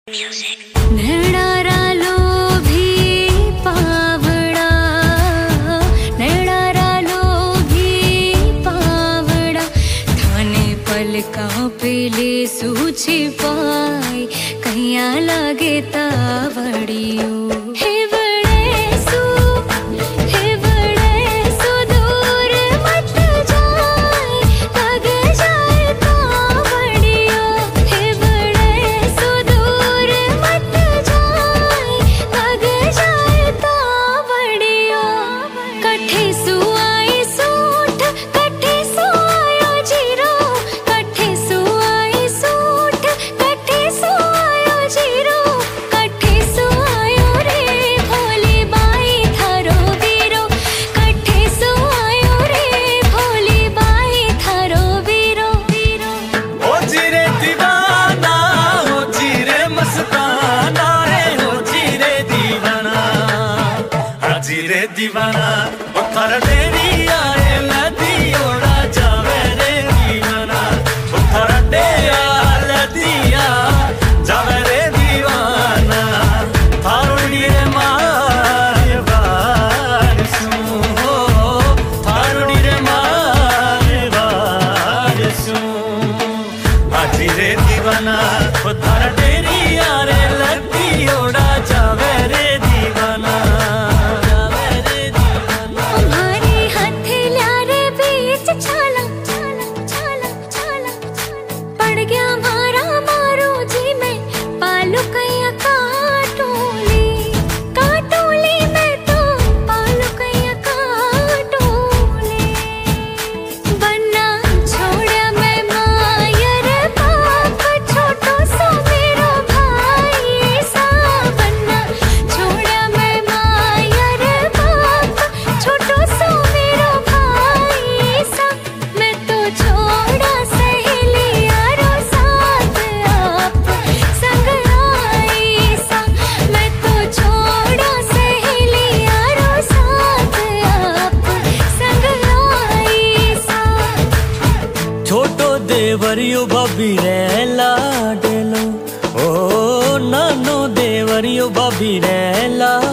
नैणारा लोभी पावड़ा, नैणारा लोभी पावड़ा, थाने पलका पेले सूची पाई, कहिया लगे तावड़ियो। रे दीवाना उतर डेरी आए लदी ओड़ा जावे रे दीवाना, उतर डेया लदिया जावे रे दीवाना, थारुणी रे मारे बारसू हो, थारुणी रे मारे बारसू, हाजी रे दीवाना उतर डेरी आए लदी ओड़ा जावे रे दीवाना। देवरियो भाभी रे लाडलो, ओ नानो देवरियो भाभी रे ला